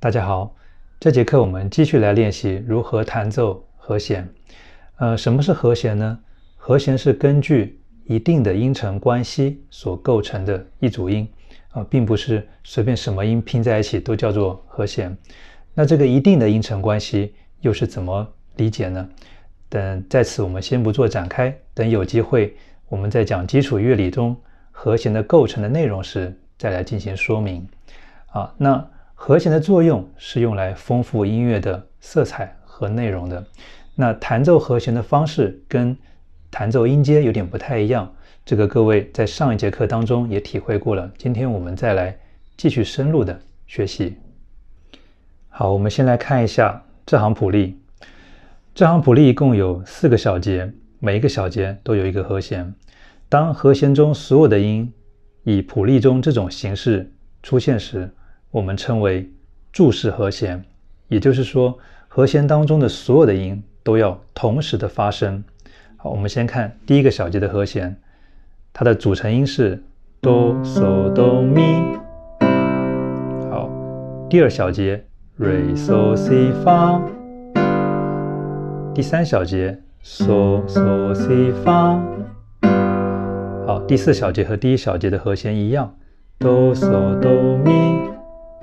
大家好，这节课我们继续来练习如何弹奏和弦。什么是和弦呢？和弦是根据一定的音程关系所构成的一组音，并不是随便什么音拼在一起都叫做和弦。那这个一定的音程关系又是怎么理解呢？等在此我们先不做展开，等有机会我们在讲基础乐理中和弦的构成的内容时再来进行说明。那和弦的作用是用来丰富音乐的色彩和内容的。那弹奏和弦的方式跟弹奏音阶有点不太一样，这个各位在上一节课当中也体会过了。今天我们再来继续深入的学习。好，我们先来看一下这行谱例。这行谱例一共有4个小节，每一个小节都有一个和弦。当和弦中所有的音以谱例中这种形式出现时，我们称为柱式和弦，也就是说和弦当中的所有的音都要同时的发生。好，我们先看第一个小节的和弦，它的组成音是哆嗦哆咪。好，第二小节瑞嗦西发，第三小节嗦嗦西发。好，第4小节和第1小节的和弦一样，哆嗦哆咪。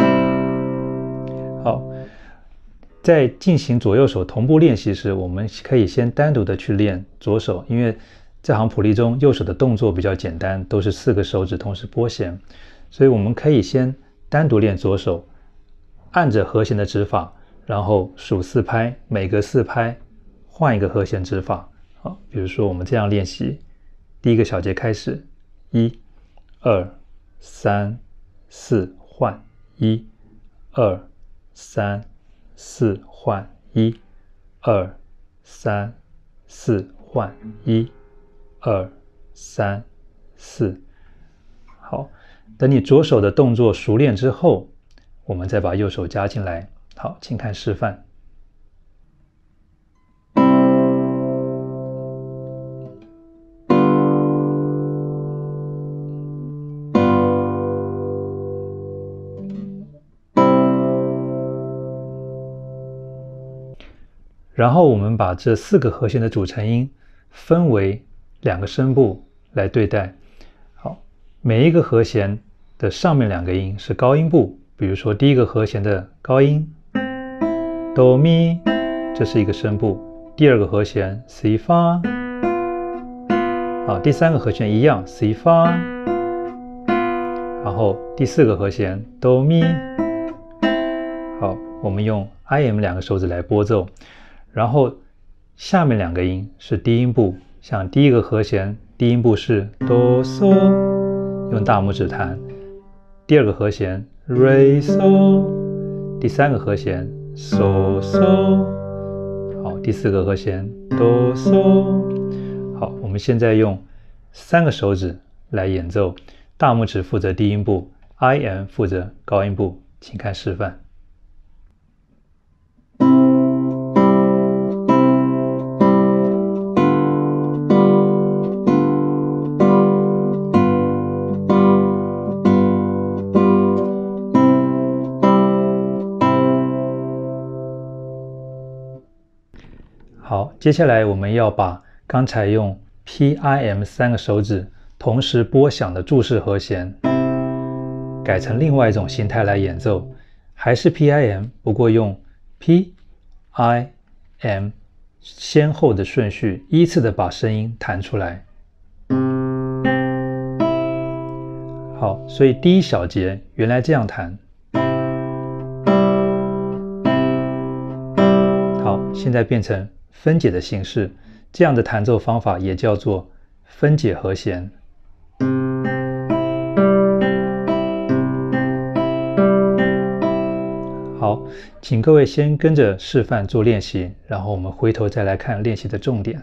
好，在进行左右手同步练习时，我们可以先单独的去练左手，因为这行谱例中右手的动作比较简单，都是4个手指同时拨弦，所以我们可以先单独练左手，按着和弦的指法，然后数4拍，每隔4拍换一个和弦指法。好，比如说我们这样练习，第一个小节开始，1、2、3、4换1、2、3、4换1、2、3、4换1、2、3、4。好，等你左手的动作熟练之后，我们再把右手加进来。好，请看示范。然后我们把这4个和弦的组成音分为2个声部来对待。好，每一个和弦的上面2个音是高音部，比如说第一个和弦的高音哆咪，这是一个声部。第2个和弦西发，好，第3个和弦一样西发，然后第4个和弦哆咪。好，我们用 IM 2个手指来拨奏。然后下面2个音是低音部，像第1个和弦低音部是哆嗦，用大拇指弹；第2个和弦瑞嗦，第3个和弦嗦嗦，好，第4个和弦哆嗦。好，我们现在用3个手指来演奏，大拇指负责低音部， IM 负责高音部，请看示范。好，接下来我们要把刚才用 PIM 3个手指同时拨响的柱式和弦改成另外一种形态来演奏，还是 PIM， 不过用 PIM 先后的顺序依次的把声音弹出来。好，所以第1小节原来这样弹。好，现在变成分解的形式，这样的弹奏方法也叫做分解和弦。好，请各位先跟着示范做练习，然后我们回头再来看练习的重点。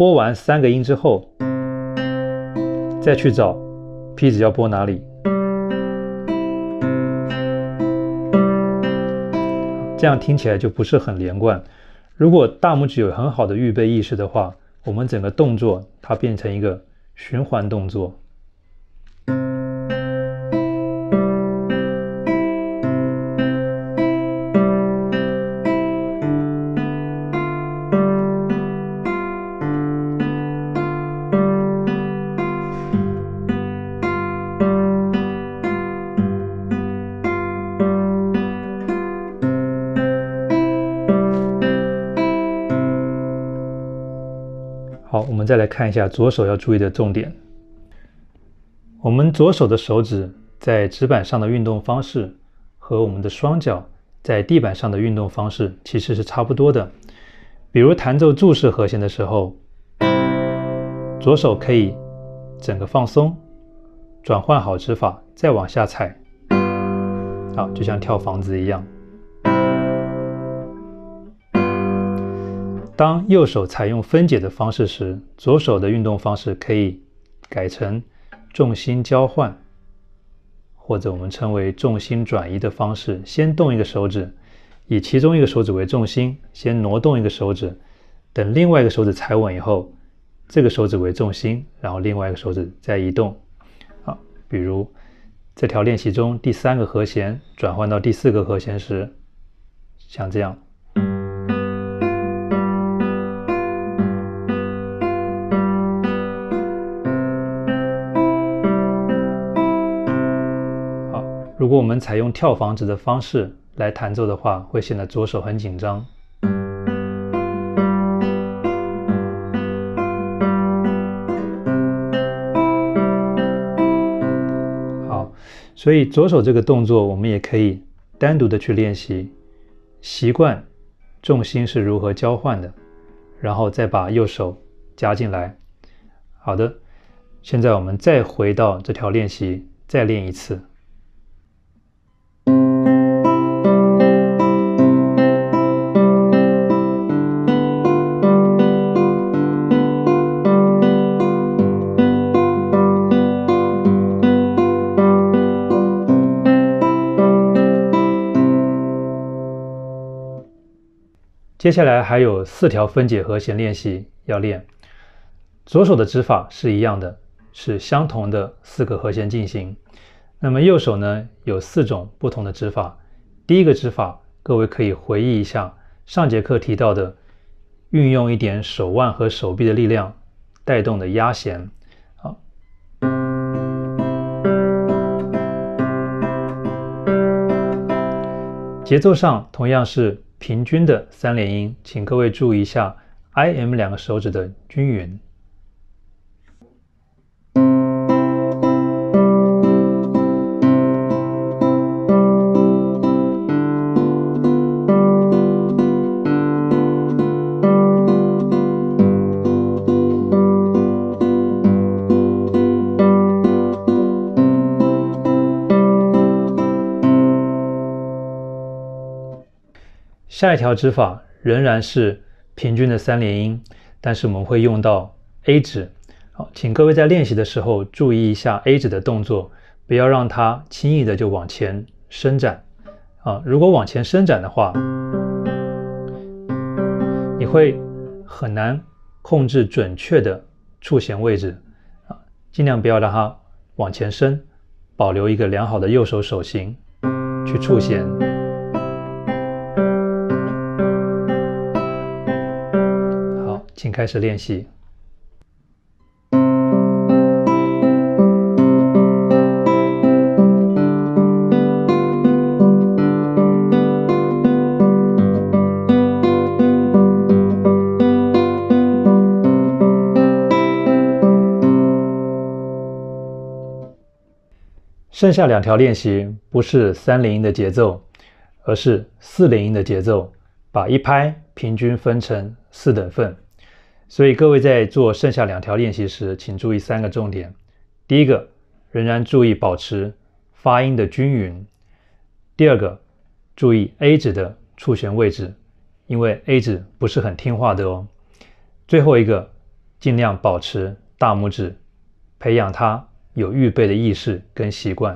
拨完3个音之后，再去找劈子要拨哪里，这样听起来就不是很连贯。如果大拇指有很好的预备意识的话，我们整个动作它变成一个循环动作。好，我们再来看一下左手要注意的重点。我们左手的手指在指板上的运动方式和我们的双脚在地板上的运动方式其实是差不多的。比如弹奏注释和弦的时候，左手可以整个放松，转换好指法，再往下踩，好，就像跳房子一样。当右手采用分解的方式时，左手的运动方式可以改成重心交换，或者我们称为重心转移的方式。先动一个手指，以其中一个手指为重心，先挪动一个手指，等另外一个手指踩稳以后，这个手指为重心，然后另外一个手指再移动。好，比如这条练习中第3个和弦转换到第4个和弦时，像这样。如果我们采用跳房子的方式来弹奏的话，会显得左手很紧张。好，所以左手这个动作我们也可以单独的去练习，习惯重心是如何交换的，然后再把右手加进来。好的，现在我们再回到这条练习，再练一次。接下来还有4条分解和弦练习要练。左手的指法是一样的，是相同的4个和弦进行。那么右手呢，有4种不同的指法。第一个指法，各位可以回忆一下上节课提到的，运用一点手腕和手臂的力量带动的压弦。好，节奏上同样是平均的3连音，请各位注意一下 IM 2个手指的均匀。下一条指法仍然是平均的3连音，但是我们会用到 A 指。好，请各位在练习的时候注意一下 A 指的动作，不要让它轻易的就往前伸展。如果往前伸展的话，你会很难控制准确的触弦位置。尽量不要让它往前伸，保留一个良好的右手手型去触弦。请开始练习。剩下2条练习不是3连音的节奏，而是4连音的节奏，把1拍平均分成4等份。所以各位在做剩下2条练习时，请注意3个重点。第一个，仍然注意保持发音的均匀。第二个，注意 A 指的触弦位置，因为 A 指不是很听话的哦。最后一个， 尽量保持大拇指，培养它有预备的意识跟习惯。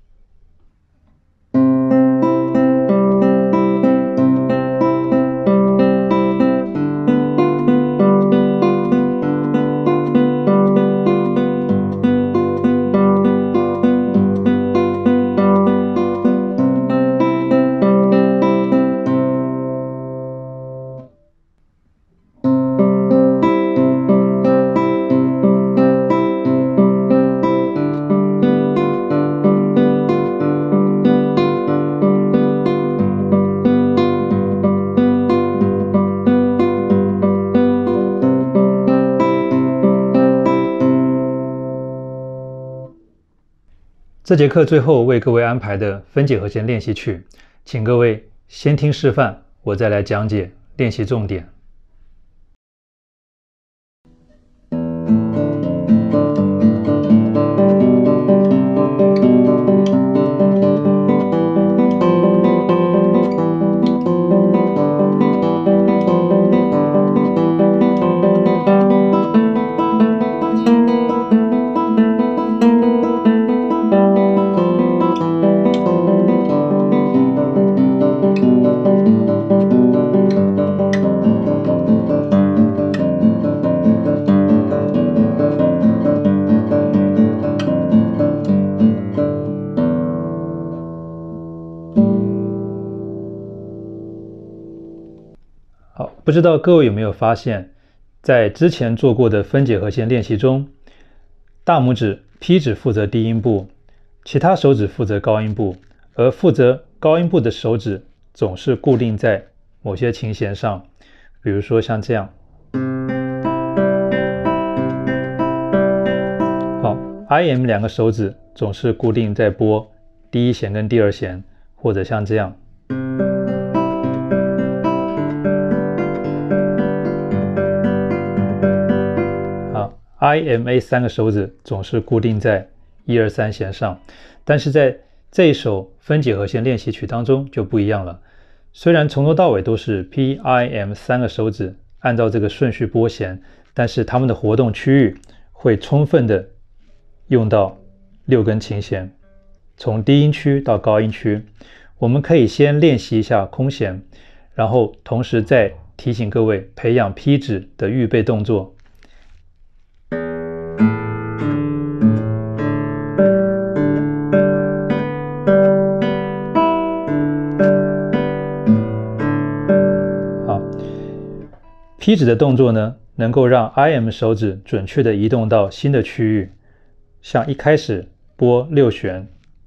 这节课最后为各位安排的分解和弦练习曲，请各位先听示范，我再来讲解练习重点。不知道各位有没有发现，在之前做过的分解和弦练习中，大拇指 P 指负责低音部，其他手指负责高音部，而负责高音部的手指总是固定在某些琴弦上，比如说像这样。好 ，IM 两个手指总是固定在拨第一弦跟第二弦，或者像这样。IMA 三个手指总是固定在1、2、3弦上，但是在这一首分解和弦练习曲当中就不一样了。虽然从头到尾都是 PIM 三个手指按照这个顺序拨弦，但是它们的活动区域会充分的用到6根琴弦，从低音区到高音区。我们可以先练习一下空弦，然后同时再提醒各位培养 P 指的预备动作。P 指的动作呢，能够让 IM 手指准确地移动到新的区域，像一开始拨6弦，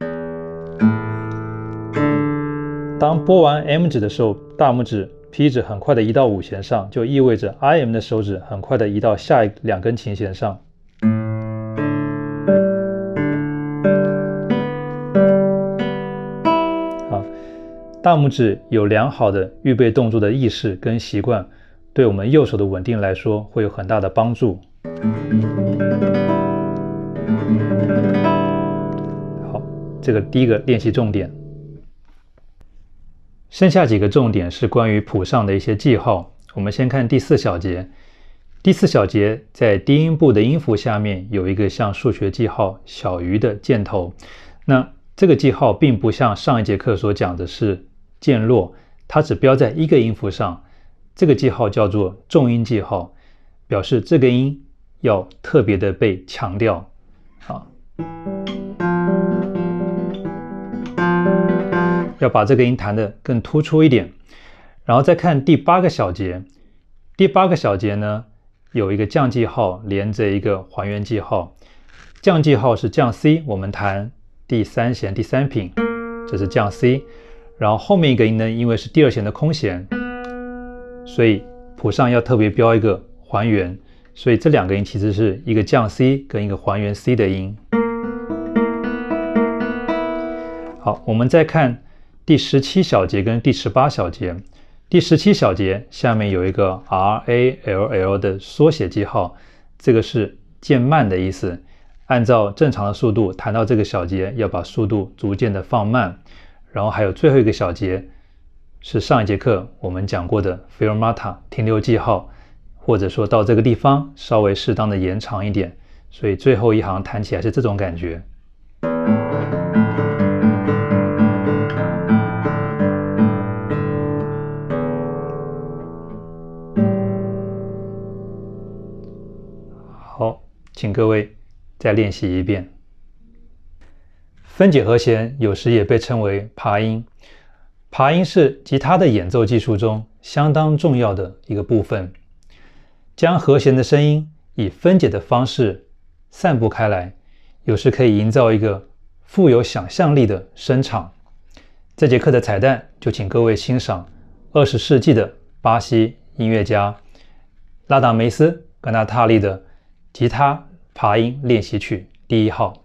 当拨完 M 指的时候，大拇指 P 指很快地移到5弦上，就意味着 IM 的手指很快地移到下2根琴弦上。好，大拇指有良好的预备动作的意识跟习惯，对我们右手的稳定来说会有很大的帮助。好，这个第一个练习重点。剩下几个重点是关于谱上的一些记号。我们先看第4小节。第4小节在低音部的音符下面有一个像数学记号小于的箭头。那这个记号并不像上一节课所讲的是渐落，它只标在一个音符上。这个记号叫做重音记号，表示这个音要特别的被强调。好，要把这个音弹得更突出一点。然后再看第8个小节。第8个小节呢，有一个降记号连着一个还原记号。降记号是降 C， 我们弹第3弦第3品，这是降 C。然后后面一个音呢，因为是第2弦的空弦，所以谱上要特别标一个还原，所以这2个音其实是一个降 C 跟一个还原 C 的音。好，我们再看第17小节跟第18小节。第17小节下面有一个 RALL 的缩写记号，这个是渐慢的意思。按照正常的速度弹到这个小节，要把速度逐渐的放慢。然后还有最后一个小节是上一节课我们讲过的 Fermata 停留记号， 或者说到这个地方稍微适当的延长一点，所以最后一行弹起来是这种感觉。好，请各位再练习一遍。分解和弦有时也被称为爬音，爬音是吉他的演奏技术中相当重要的一个部分，将和弦的声音以分解的方式散布开来，有时可以营造一个富有想象力的声场。这节课的彩蛋就请各位欣赏20世纪的巴西音乐家拉达梅斯·格纳塔利的吉他爬音练习曲第1号。